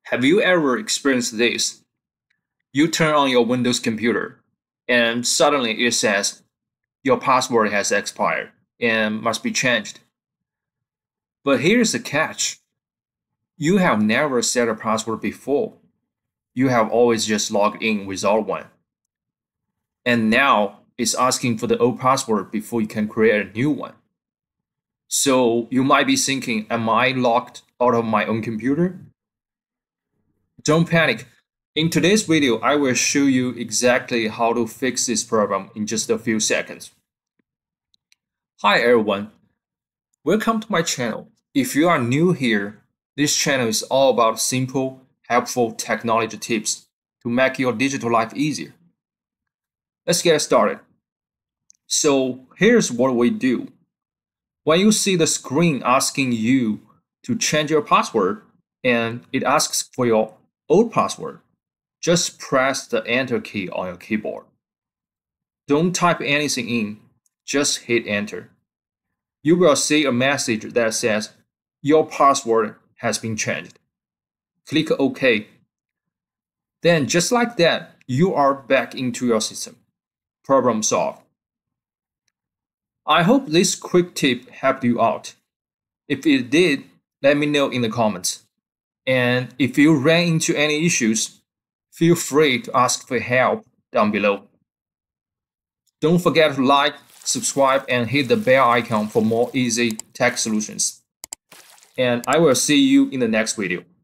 Have you ever experienced this? You turn on your Windows computer, and suddenly it says your password has expired and must be changed. But here's the catch. You have never set a password before. You have always just logged in without one. And now it's asking for the old password before you can create a new one. So you might be thinking, am I locked out of my own computer? Don't panic. In today's video, I will show you exactly how to fix this problem in just a few seconds. Hi everyone, welcome to my channel. If you are new here, this channel is all about simple, helpful technology tips to make your digital life easier. Let's get started. So here's what we do. When you see the screen asking you to change your password and it asks for your old password, just press the Enter key on your keyboard. Don't type anything in, just hit Enter. You will see a message that says your password has been changed. Click OK. Then just like that, you are back into your system. Problem solved. I hope this quick tip helped you out. If it did, let me know in the comments. And if you ran into any issues, feel free to ask for help down below. Don't forget to like, subscribe, and hit the bell icon for more easy tech solutions. And I will see you in the next video.